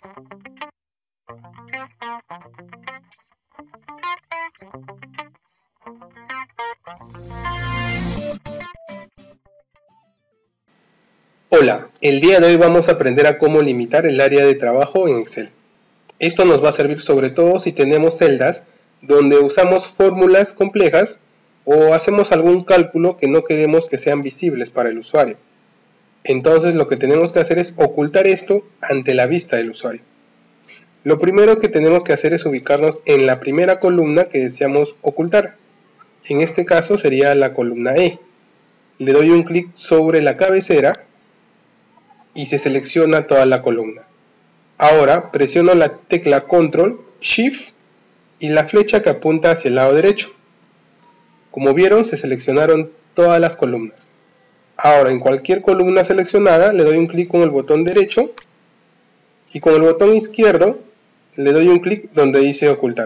Hola, el día de hoy vamos a aprender a cómo limitar el área de trabajo en Excel. Esto nos va a servir sobre todo si tenemos celdas donde usamos fórmulas complejas o hacemos algún cálculo que no queremos que sean visibles para el usuario. Entonces lo que tenemos que hacer es ocultar esto ante la vista del usuario. Lo primero que tenemos que hacer es ubicarnos en la primera columna que deseamos ocultar. En este caso sería la columna E. Le doy un clic sobre la cabecera y se selecciona toda la columna. Ahora presiono la tecla Control, Shift y la flecha que apunta hacia el lado derecho. Como vieron, se seleccionaron todas las columnas. Ahora en cualquier columna seleccionada le doy un clic con el botón derecho y con el botón izquierdo le doy un clic donde dice ocultar.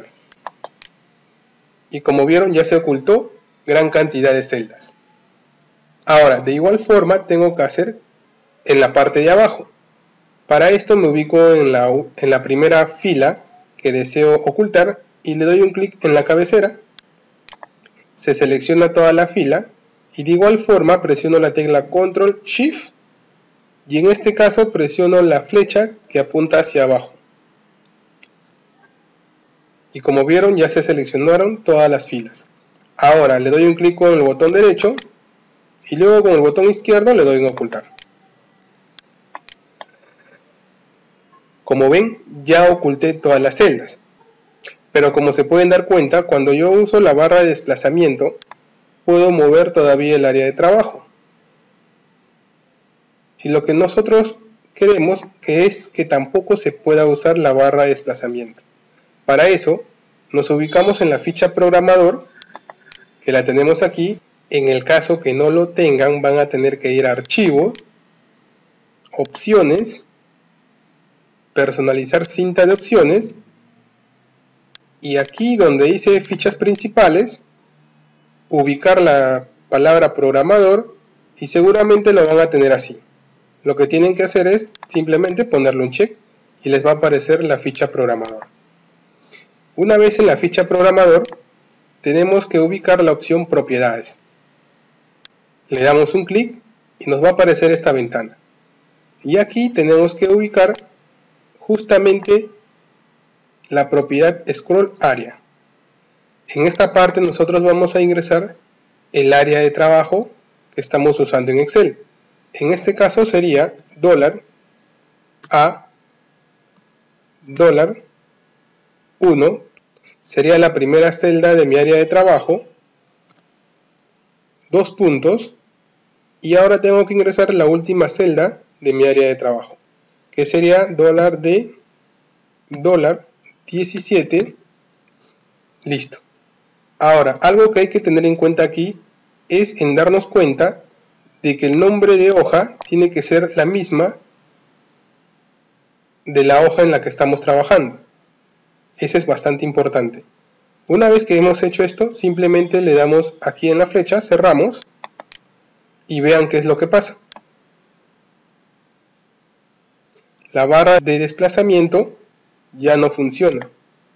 Y como vieron, ya se ocultó gran cantidad de celdas. Ahora de igual forma tengo que hacer en la parte de abajo. Para esto me ubico en la primera fila que deseo ocultar y le doy un clic en la cabecera. Se selecciona toda la fila y de igual forma presiono la tecla Control Shift y en este caso presiono la flecha que apunta hacia abajo. Y como vieron, ya se seleccionaron todas las filas. Ahora le doy un clic con el botón derecho y luego con el botón izquierdo le doy en ocultar. Como ven, ya oculté todas las celdas. Pero como se pueden dar cuenta, cuando yo uso la barra de desplazamiento, puedo mover todavía el área de trabajo. Y lo que nosotros queremos es que tampoco se pueda usar la barra de desplazamiento. Para eso, nos ubicamos en la ficha programador, que la tenemos aquí. En el caso que no lo tengan, van a tener que ir a Archivo, Opciones, Personalizar cinta de opciones y aquí donde dice fichas principales, ubicar la palabra programador y seguramente lo van a tener así. Lo que tienen que hacer es simplemente ponerle un check y les va a aparecer la ficha programador. Una vez en la ficha programador, tenemos que ubicar la opción propiedades. Le damos un clic y nos va a aparecer esta ventana. Y aquí tenemos que ubicar justamente la propiedad Scroll Area. En esta parte nosotros vamos a ingresar el área de trabajo que estamos usando en Excel. En este caso sería $A, $1, sería la primera celda de mi área de trabajo, 2 puntos, y ahora tengo que ingresar la última celda de mi área de trabajo, que sería $D, $17, listo. Ahora, algo que hay que tener en cuenta aquí es en darnos cuenta de que el nombre de hoja tiene que ser la misma de la hoja en la que estamos trabajando. Eso es bastante importante. Una vez que hemos hecho esto, simplemente le damos aquí en la flecha, cerramos y vean qué es lo que pasa. La barra de desplazamiento ya no funciona.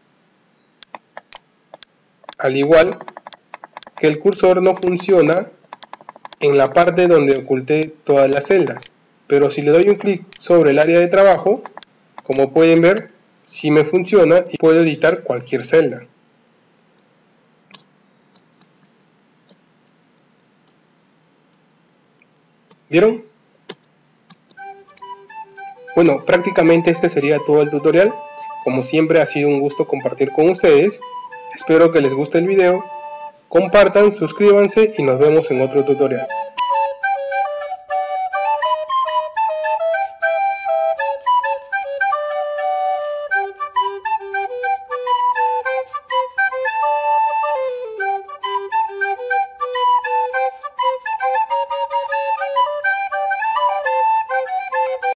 Al igual que el cursor no funciona en la parte donde oculté todas las celdas. Pero si le doy un clic sobre el área de trabajo, como pueden ver, sí me funciona y puedo editar cualquier celda. ¿Vieron? Bueno, prácticamente este sería todo el tutorial. Como siempre ha sido un gusto compartir con ustedes. Espero que les guste el video. Compartan, suscríbanse y nos vemos en otro tutorial.